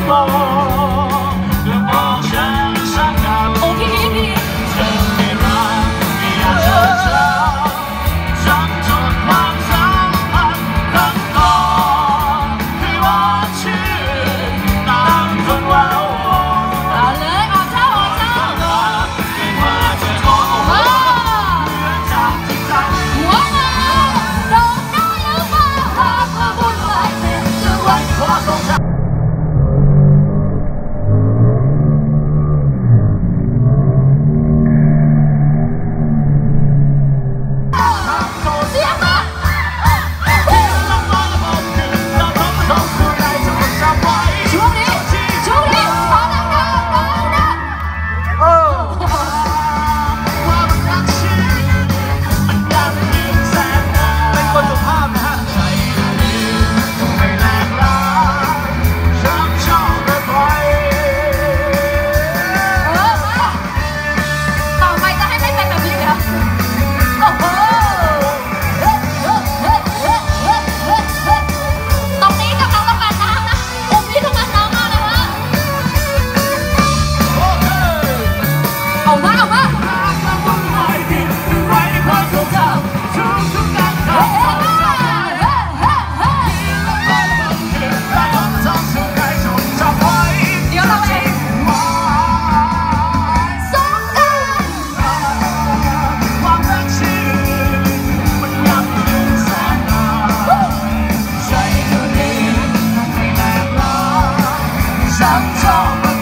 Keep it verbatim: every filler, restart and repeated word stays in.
มองและมองฉันสักการโอ้พี่พี่เธอไม่รักไม่อยากจะเจอฉันจนความสัมพันธ์ครั้งก่อนที่ว่าชื่อตามคนว่าเอาเลยออกเช้าออกเช้าไม่ว่าจะท้อเหมือนจากที่ใจหัวมาโดนน้อยแล้วมาหากว่าบุญไหลจะไว้ขอส่งฉันฉันชอบ